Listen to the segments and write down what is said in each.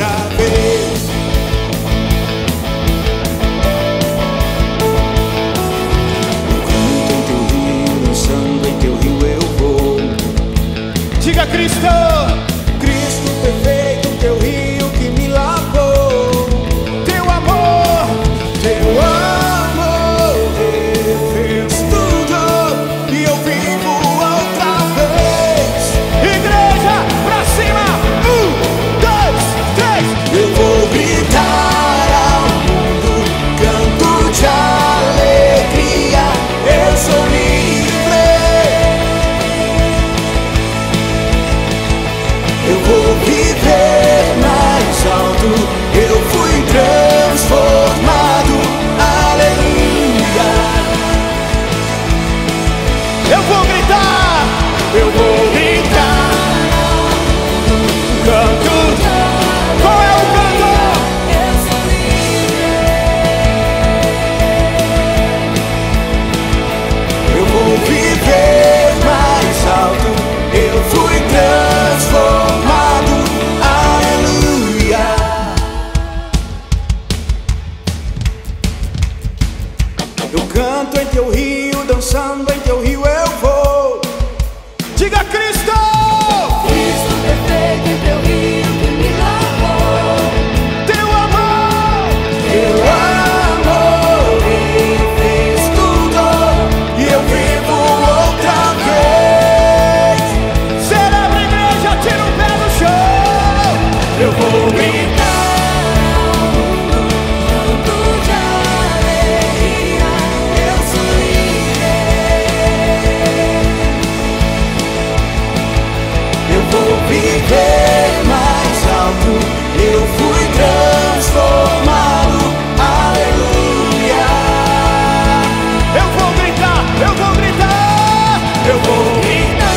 outra vez. Eu canto em teu rio, dançando em teu rio eu vou. Diga Cristo! Cristo perfeito, teu rio que me lavou. Teu amor refez tudo e eu vivo outra vez. Igreja, pra cima! 1, 2, 3! Eu vou gritar ao mundo, canto de alegria, eu sou livre. Eu vou viver mais alto, eu fui transformado, aleluia. Eu vou gritar! Eu vou gritar, Canto! Qual é o canto? eu vou viver mais alto, eu fui transformado, aleluia. Eu canto em teu rio, dançando em teu rio eu vou. Diga Cristo! Cristo perfeito em teu rio que me lavou. Teu amor! Teu amor fez tudo e eu vivo outra vez. Celebra a igreja, tira o pé do chão! Eu vou gritar, Canto de alegria, eu sou livre. eu vou viver mais alto, eu fui transformado, aleluia. Eu vou gritar! Eu vou gritar! Eu vou gritar,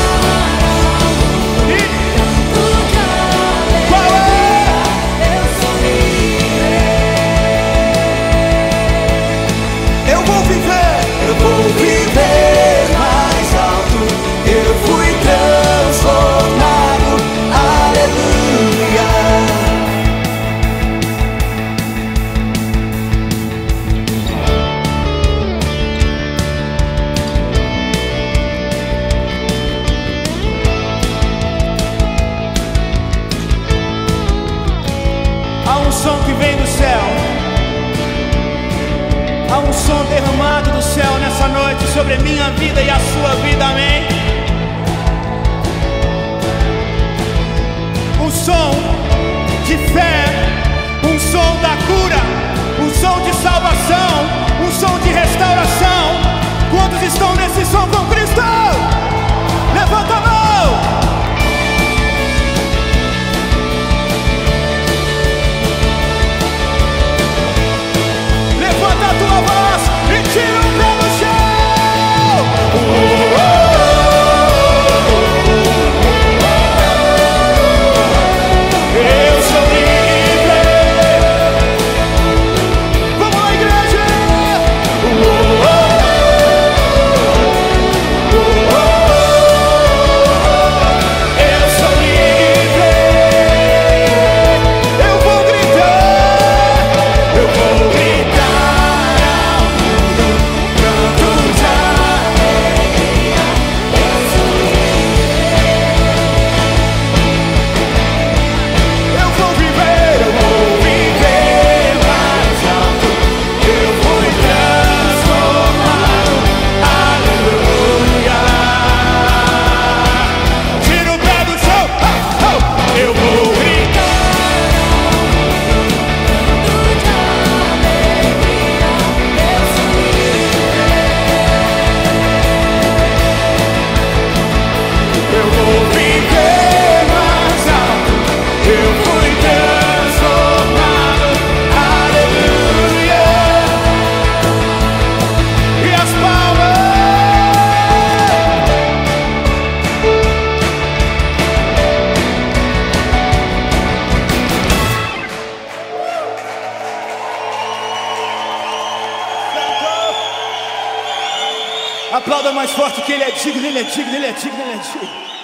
E Canto de qual é? alegria, eu sou livre. eu vou viver mais alto, eu fui transformado, aleluia. Há um som que vem do céu. Há um som derramado do céu nessa noite sobre a minha vida e a sua vida, amém? Um som de fé, um som da cura, um som de salvação, um som de restauração. Quantos estão nesse som com Cristo? Levanta a mão! Levanta a tua voz e tira o pé do chão! Eu sou livre! Vamos lá, igreja! Eu sou livre! Eu vou gritar! Eu vou gritar ao mundo, canto de alegria, eu sou livre. Eu vou viver! Eu vou viver mais alto, eu fui transformado, aleluia. Tira o pé do chão! Eu vou gritar, Canto de alegria, eu sou livre. eu vou viver mais alto, eu fui transformado, aleluia. E as palmas! Aplauda mais forte que ele é digno, ele é digno, ele é digno, ele é digno.